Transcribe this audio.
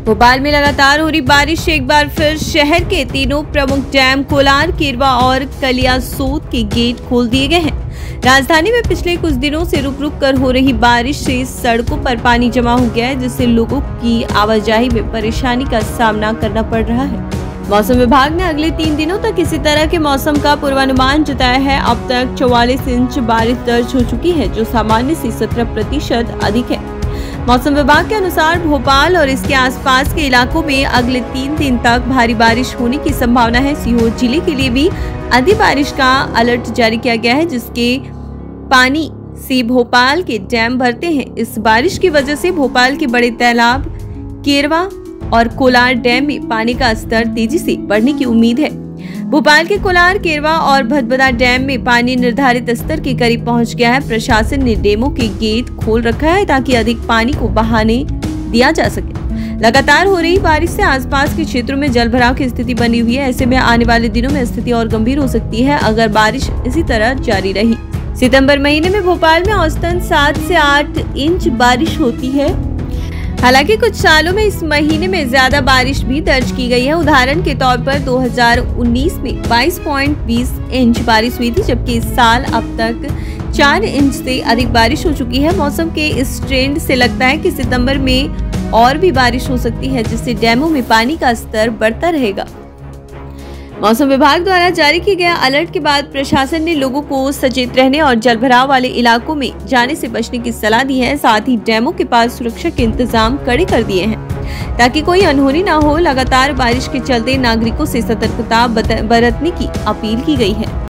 भोपाल में लगातार हो रही बारिश से एक बार फिर शहर के तीनों प्रमुख डैम कोलार, केरवा और कलियासोत के गेट खोल दिए गए हैं। राजधानी में पिछले कुछ दिनों से रुक रुक कर हो रही बारिश से सड़कों पर पानी जमा हो गया है, जिससे लोगों की आवाजाही में परेशानी का सामना करना पड़ रहा है। मौसम विभाग ने अगले 3 दिनों तक इसी तरह के मौसम का पूर्वानुमान जताया है। अब तक 44 इंच बारिश दर्ज हो चुकी है, जो सामान्य से 17% अधिक है। मौसम विभाग के अनुसार भोपाल और इसके आसपास के इलाकों में अगले 3 दिन तक भारी बारिश होने की संभावना है। सीहोर जिले के लिए भी अति बारिश का अलर्ट जारी किया गया है, जिसके पानी से भोपाल के डैम भरते हैं। इस बारिश की वजह से भोपाल के बड़े तालाब, केरवा और कोलार डैम में पानी का स्तर तेजी से बढ़ने की उम्मीद है। भोपाल के कोलार, केरवा और भदभदा डैम में पानी निर्धारित स्तर के करीब पहुंच गया है। प्रशासन ने डैमों के गेट खोल रखा है ताकि अधिक पानी को बहाने दिया जा सके। लगातार हो रही बारिश से आसपास के क्षेत्रों में जलभराव की स्थिति बनी हुई है। ऐसे में आने वाले दिनों में स्थिति और गंभीर हो सकती है अगर बारिश इसी तरह जारी रही। सितंबर महीने में भोपाल में औसतन 7 से 8 इंच बारिश होती है। हालांकि कुछ सालों में इस महीने में ज्यादा बारिश भी दर्ज की गई है। उदाहरण के तौर पर 2019 में 22.20 इंच बारिश हुई थी, जबकि इस साल अब तक 4 इंच से अधिक बारिश हो चुकी है। मौसम के इस ट्रेंड से लगता है कि सितंबर में और भी बारिश हो सकती है, जिससे डैमों में पानी का स्तर बढ़ता रहेगा। मौसम विभाग द्वारा जारी किए गए अलर्ट के बाद प्रशासन ने लोगों को सचेत रहने और जलभराव वाले इलाकों में जाने से बचने की सलाह दी है। साथ ही डैमों के पास सुरक्षा के इंतजाम कड़े कर दिए हैं ताकि कोई अनहोनी न हो। लगातार बारिश के चलते नागरिकों से सतर्कता बरतने की अपील की गई है।